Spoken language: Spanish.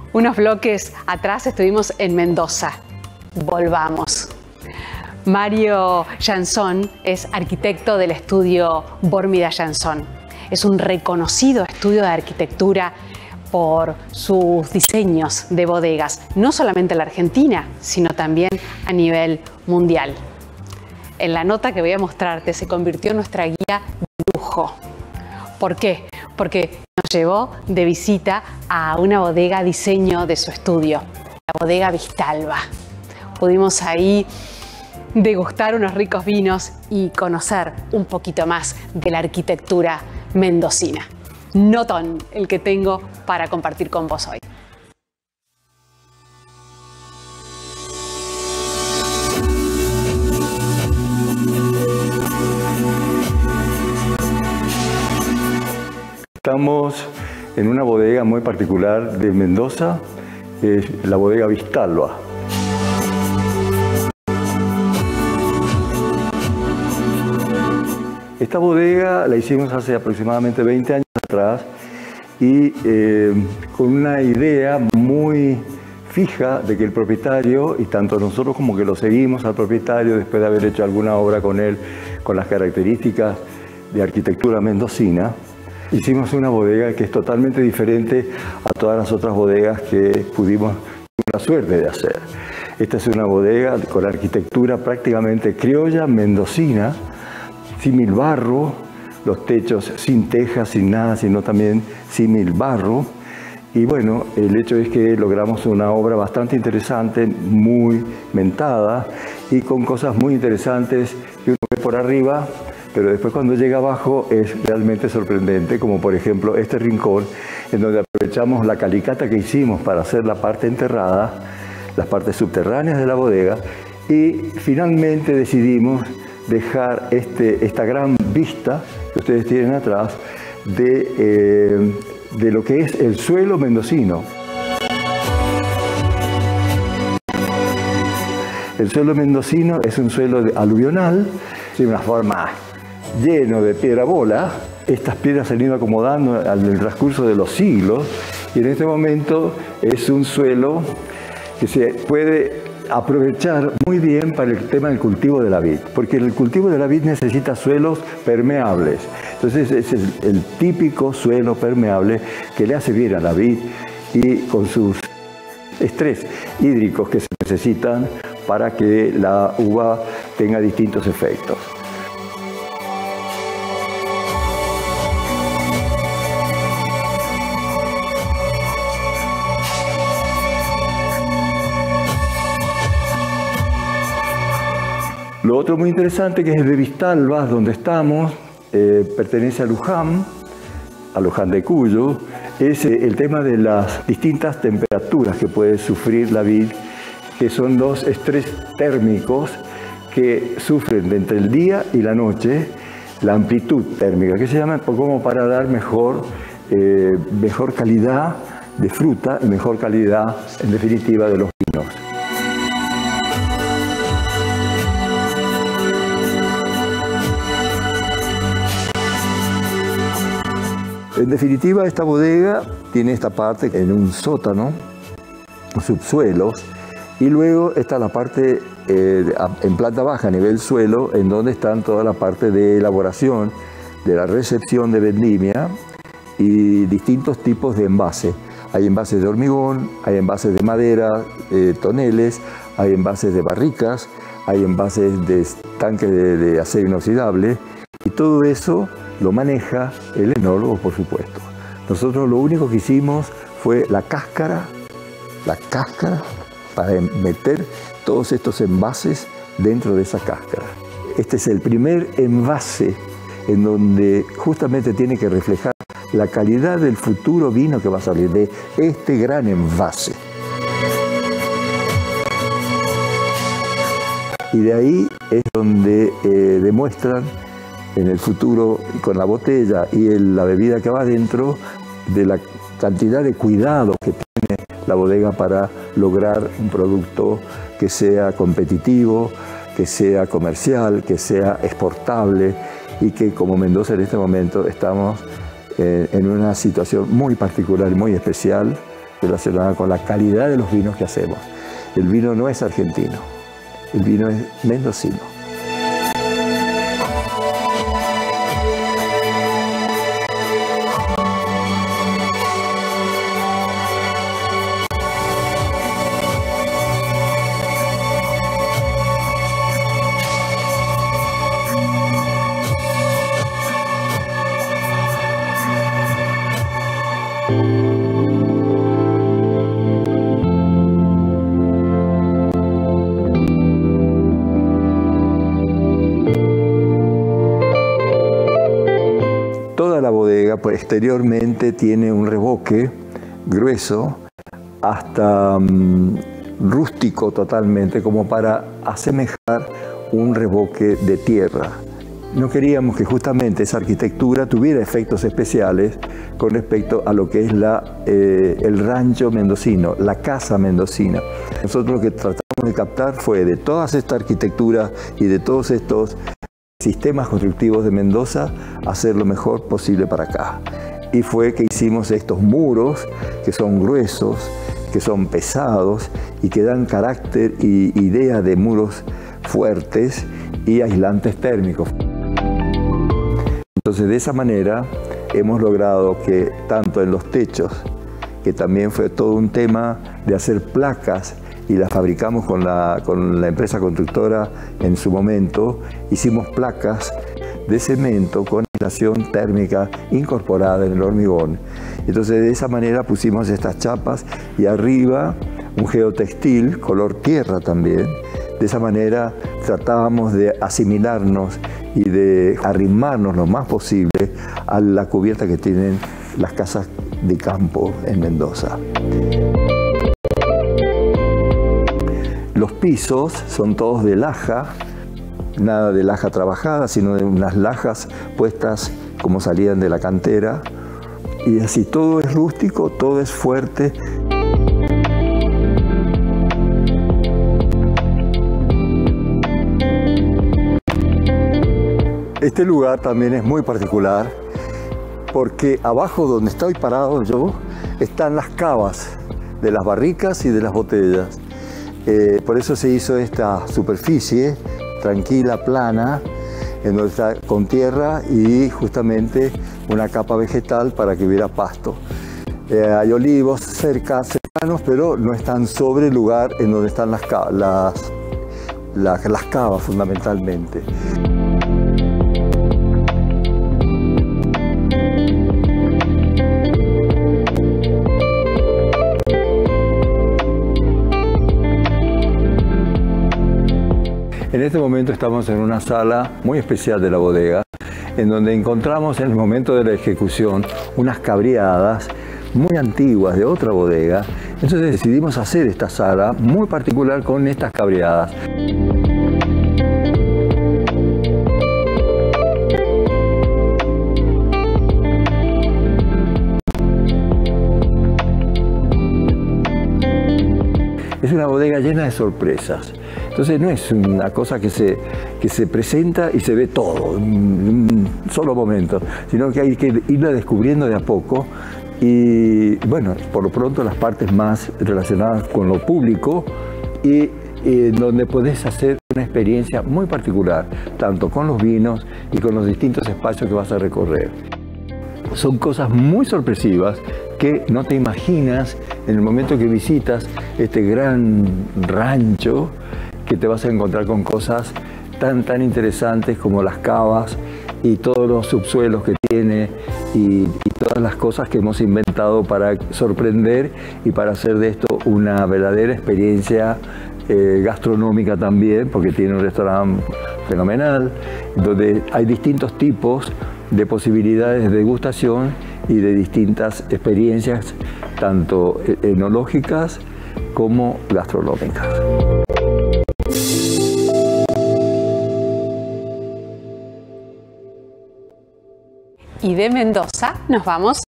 Unos bloques atrás estuvimos en Mendoza. Volvamos. Mario Jansson es arquitecto del estudio Bormida Jansson. Es un reconocido estudio de arquitectura por sus diseños de bodegas, no solamente en la Argentina, sino también a nivel mundial. En la nota que voy a mostrarte se convirtió en nuestra guía de lujo. ¿Por qué? Porque nos llevó de visita a una bodega diseño de su estudio, la bodega Vistalba. Pudimos ahí degustar unos ricos vinos y conocer un poquito más de la arquitectura mendocina. Notón el que tengo para compartir con vos hoy. Estamos en una bodega muy particular de Mendoza, es la bodega Vistalba. Esta bodega la hicimos hace aproximadamente 20 años atrás y con una idea muy fija de que el propietario, y tanto nosotros como que lo seguimos al propietario después de haber hecho alguna obra con él, con las características de arquitectura mendocina, hicimos una bodega que es totalmente diferente a todas las otras bodegas que pudimos tener la suerte de hacer. Esta es una bodega con arquitectura prácticamente criolla, mendocina, símil barro, los techos sin tejas, sin nada, sino también símil barro. Y bueno, el hecho es que logramos una obra bastante interesante, muy mentada y con cosas muy interesantes que uno ve por arriba, pero después cuando llega abajo es realmente sorprendente, como por ejemplo este rincón, en donde aprovechamos la calicata que hicimos para hacer la parte enterrada, las partes subterráneas de la bodega, y finalmente decidimos dejar esta gran vista que ustedes tienen atrás de lo que es el suelo mendocino. El suelo mendocino es un suelo aluvional, de una forma lleno de piedra bola. Estas piedras se han ido acomodando en el transcurso de los siglos y en este momento es un suelo que se puede aprovechar muy bien para el tema del cultivo de la vid, porque el cultivo de la vid necesita suelos permeables. Entonces es el típico suelo permeable que le hace bien a la vid y con sus estrés hídricos que se necesitan para que la uva tenga distintos efectos. Lo otro muy interesante que es de Vistalba, donde estamos, pertenece a Luján de Cuyo, es el tema de las distintas temperaturas que puede sufrir la vid, que son dos estrés térmicos que sufren de entre el día y la noche, la amplitud térmica, que se llama como para dar mejor calidad de fruta y mejor calidad, en definitiva, de los vinos. En definitiva, esta bodega tiene esta parte en un sótano, subsuelos, y luego está la parte en planta baja, a nivel suelo, en donde están toda la parte de elaboración, de la recepción de vendimia y distintos tipos de envase. Hay envases de hormigón, hay envases de madera, toneles, hay envases de barricas, hay envases de tanques de acero inoxidable, y todo eso lo maneja el enólogo, por supuesto. Nosotros lo único que hicimos fue la cáscara para meter todos estos envases dentro de esa cáscara. Este es el primer envase en donde justamente tiene que reflejar la calidad del futuro vino que va a salir de este gran envase. Y de ahí es donde demuestran en el futuro, con la botella y la bebida que va adentro, de la cantidad de cuidado que tiene la bodega para lograr un producto que sea competitivo, que sea comercial, que sea exportable y que como Mendoza en este momento estamos en una situación muy particular y muy especial relacionada con la calidad de los vinos que hacemos. El vino no es argentino, el vino es mendocino. Toda la bodega, pues, exteriormente tiene un revoque grueso, hasta rústico totalmente, como para asemejar un revoque de tierra. No queríamos que justamente esa arquitectura tuviera efectos especiales con respecto a lo que es el rancho mendocino, la casa mendocina. Nosotros lo que tratamos de captar fue de toda esta arquitectura y de todos estos sistemas constructivos de Mendoza, hacer lo mejor posible para acá. Y fue que hicimos estos muros que son gruesos, que son pesados y que dan carácter y idea de muros fuertes y aislantes térmicos. Entonces, de esa manera hemos logrado que tanto en los techos, que también fue todo un tema de hacer placas, y las fabricamos con la empresa constructora en su momento, hicimos placas de cemento con aislación térmica incorporada en el hormigón. Entonces, de esa manera pusimos estas chapas y arriba un geotextil color tierra también. De esa manera tratábamos de asimilarnos y de arrimarnos lo más posible a la cubierta que tienen las casas de campo en Mendoza. Los pisos son todos de laja, nada de laja trabajada, sino de unas lajas puestas como salían de la cantera. Y así todo es rústico, todo es fuerte. Este lugar también es muy particular porque abajo donde estoy parado yo están las cavas de las barricas y de las botellas. Por eso se hizo esta superficie tranquila, plana, en donde está con tierra y justamente una capa vegetal para que hubiera pasto. Hay olivos cercanos, pero no están sobre el lugar en donde están las cavas fundamentalmente. En este momento estamos en una sala muy especial de la bodega, en donde encontramos en el momento de la ejecución unas cabriadas muy antiguas de otra bodega. Entonces decidimos hacer esta sala muy particular con estas cabriadas. Es una bodega llena de sorpresas. Entonces no es una cosa que se presenta y se ve todo en un solo momento, sino que hay que irla descubriendo de a poco. Y bueno, por lo pronto las partes más relacionadas con lo público y donde podés hacer una experiencia muy particular, tanto con los vinos y con los distintos espacios que vas a recorrer. Son cosas muy sorpresivas que no te imaginas en el momento que visitas este gran rancho, que te vas a encontrar con cosas tan interesantes como las cavas y todos los subsuelos que tiene y todas las cosas que hemos inventado para sorprender y para hacer de esto una verdadera experiencia gastronómica también, porque tiene un restaurante fenomenal, donde hay distintos tipos de posibilidades de degustación y de distintas experiencias, tanto enológicas como gastronómicas. Y de Mendoza nos vamos